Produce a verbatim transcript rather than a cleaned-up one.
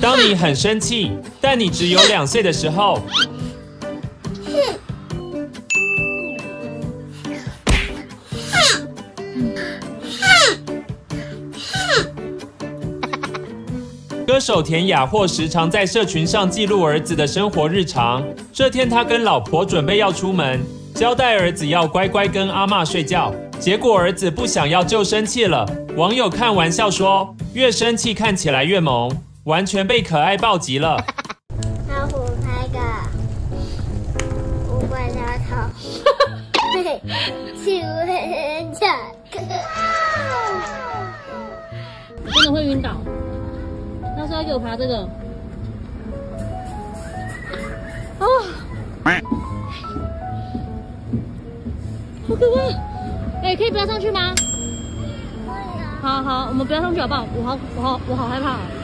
当你很生气，但你只有两岁的时候，歌手田雅霍时常在社群上记录儿子的生活日常。这天，他跟老婆准备要出门，交代儿子要乖乖跟阿嬷睡觉。结果儿子不想要就生气了。网友看玩笑说，越生气看起来越萌，完全被可爱暴击了。 老虎拍个五块大头，嘿，欺负人家， 真的会晕倒。他说要给我爬这个，哦，好可怕！哎、欸，可以不要上去吗？好好，我们不要上去好不好？我好，我好，我好害怕、哦。